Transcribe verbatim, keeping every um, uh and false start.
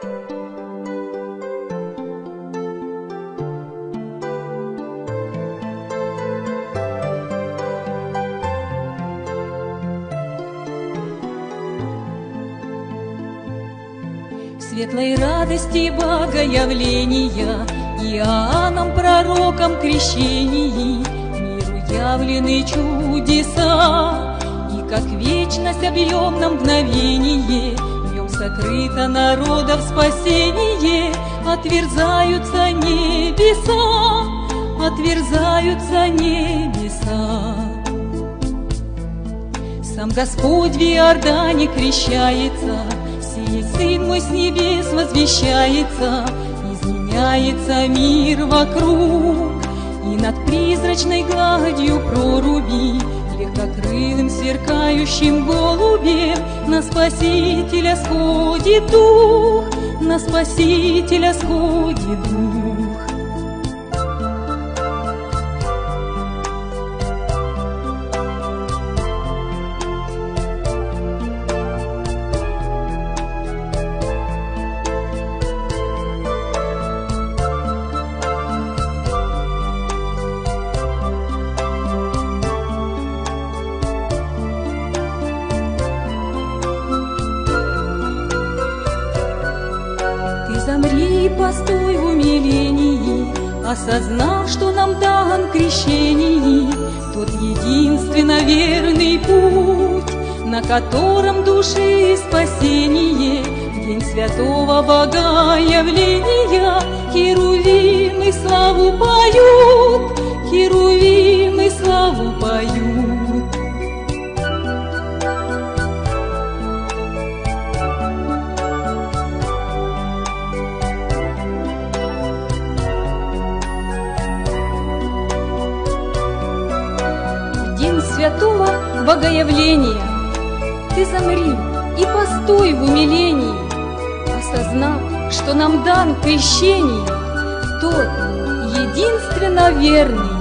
Светлой радости Богоявления, Иоанном пророком крещении, миру явлены чудеса, и как вечность объемном мгновении, в нем сокрыто народов спасение. Отверзаются небеса, отверзаются небеса. Сам Господь в Иордане крещается, сей Сын мой с небес возвещается, изменяется мир вокруг, и над призрачной гладью проруби легкокрылым сверкающим голубем на Спасителя сходит дух, на Спасителя сходит дух. Замри, постой в умилении, осознав, что нам дан крещение, тот единственно верный путь, на котором души спасение. В день святого Богоявления херувимы славу поют, херувимы славу поют. Святого Богоявления ты замри и постой в умилении, осознав, что нам дан крещение, тот единственно верный